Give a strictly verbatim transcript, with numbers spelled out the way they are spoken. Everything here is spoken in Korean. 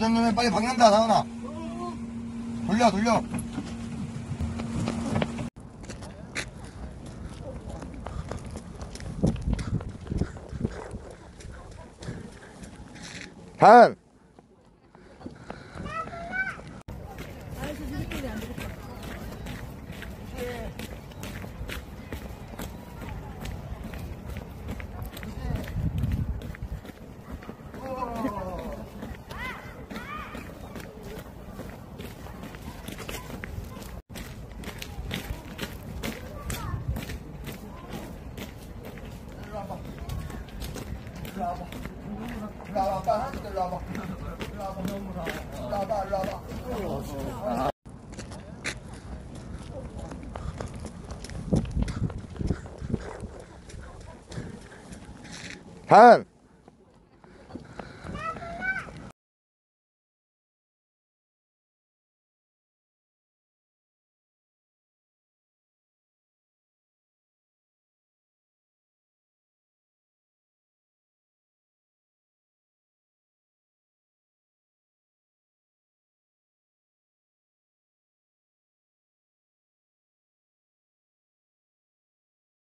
정도면 빨리 박는다, 나오나. 돌려, 돌려. 단! 일로 와봐. 일로 와봐. 아빠 하나씩 일로 와봐. 일로 와봐. 일로 와봐. 일로 와봐. 단!